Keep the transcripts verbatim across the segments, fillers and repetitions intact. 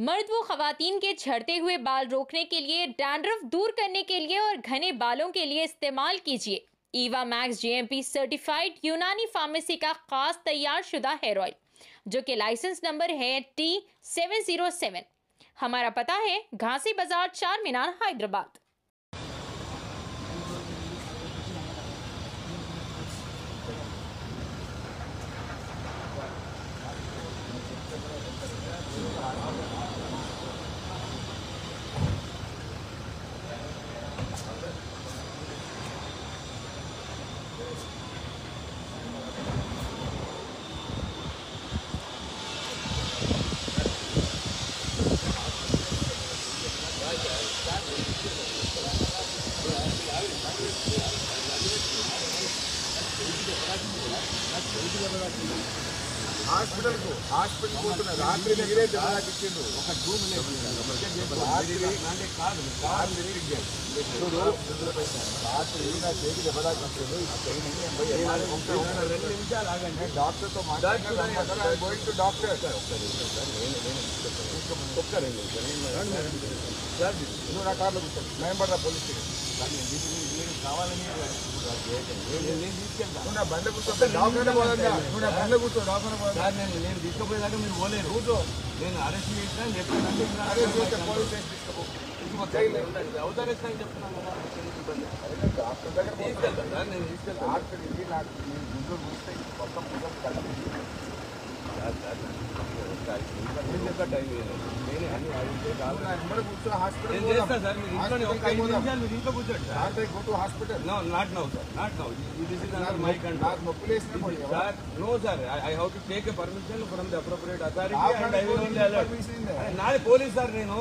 मर्द व खवातीन के झड़ते हुए बाल रोकने के लिए, डैंड्रफ दूर करने के लिए और घने बालों के लिए इस्तेमाल कीजिए Eva max GMP certified Unani pharmacy का खास तैयार शुदा हेयर ऑयल, जो कि लाइसेंस नंबर है टी सेवन जीरो सेवन। हमारा पता है घासी बाजार, चार मीनार, हैदराबाद। హాస్పిటల్ కు హాస్పిటల్ పోతున్న రాత్రి దగ్గరే దెబ్బలాకి ఇచ్చిండు. ఒక రూమ్ రాత్రి రాత్రి నా చేతి దెబ్బలాకి ఇచ్చిండు. రెండు నిమిషాలు ఆగండి, డాక్టర్ తో మాట్లాడుతున్నారు. Going to doctor. ఒక్క రెండు నువ్వు నా కార్లో కూర్చోండి, మేము పడరా పోలీస్ స్టేషన్ కావాలని నేను తీసుకెళ్తాను. నువ్వు నా బండ్ల కూర్చో, డాక్టర్ పోదా, నువ్వు నా బండ్ల కూర్చో, డాక్టర్ పోదా. నేను నేను తీసుకుపోయేదాకా మీరు పోలేరు. కూర్చో, నేను అరెస్ట్ చేసినా చెప్తానంటే అరెస్ట్ చేస్తే పోలీస్ స్టేషన్ తీసుకో అవుతారేస్తాను చెప్తున్నాను కదా. డాక్టర్ దగ్గర తీసుకెళ్తాను సార్, నేను తీసుకెళ్తాను. డాక్టర్ ఇది నాకు నేను గుంటూరు చూస్తే మొత్తం మొత్తం కలిపి నాది పోలీస్ సార్. నేను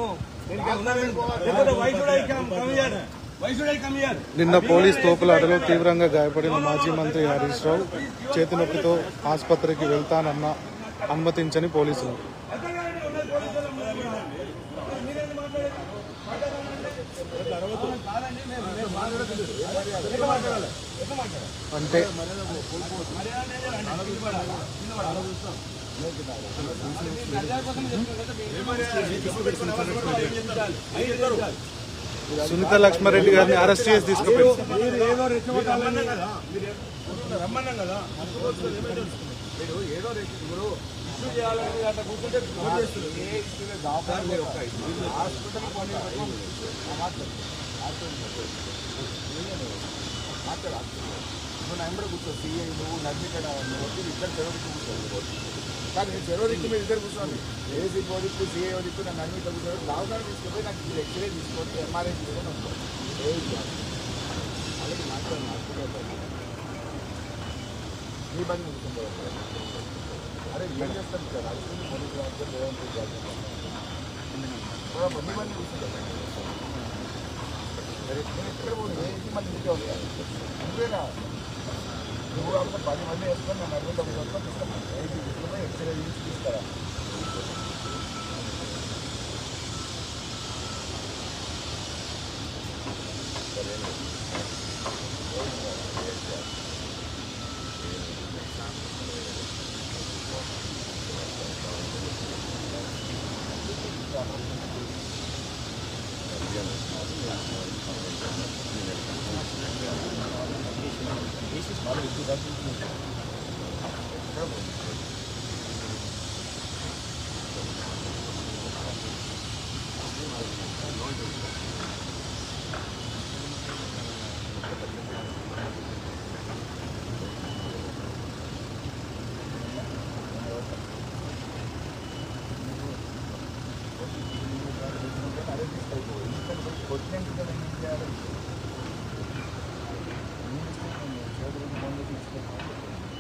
నిన్న పోలీస్ తోపులాటలో తీవ్రంగా గాయపడిన మాజీ మంత్రి హరీష్ రావు చేతి నొప్పితో ఆసుపత్రికి వెళ్తానన్న అనుమతించని పోలీసులు. అంటే సునీత లక్ష్మారెడ్డి గారిని అరెస్ట్ చేసి తీసుకుపోయారు. రమ్మన్నాం కదా, మీరు ఏదో ఇప్పుడు ఇష్యూ చేయాలని అట్లా కూర్చుంటే హాస్పిటల్ మాట్లాడు. నువ్వు నా ఎంబడి కూర్చో, సీఐ నువ్వు నర్మికడ వచ్చి ఇద్దరు చెరోదిక్కు కూర్చోండి. కానీ నేను చెరోదిక్కు మీరు ఇద్దరు కూర్చోండి. ఏసీ పోదిక్కు సీఐ దిక్కు నన్ను నర్మిక కూర్చోండి. దావకాన్ని తీసుకుపోయి నాకు ఇది ఎక్స్రే తీసుకొని ఎంఆర్ఐ తీసుకొని వస్తాను. ఏది అలాగే మాట్లాడు హాస్పిటల్ మీ బండి కూర్చుంటారు. అరే ఏం చేస్తాను సార్, అది పోలీసు మీ బండి కూర్చుంటారు. ఎక్కడ పోతుంది ఏంటి మళ్ళీ ఇంటికే వస్తాను. నువ్వేనా నువ్వు కాకుండా పది మంది వేసుకొని నన్ను అరవై తొమ్మిది వస్తాను తీసుకున్నాను. ఏంటి తీసుకున్నా ఎక్స్రే తీసి తీసుకురా.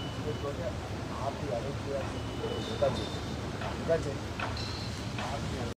आप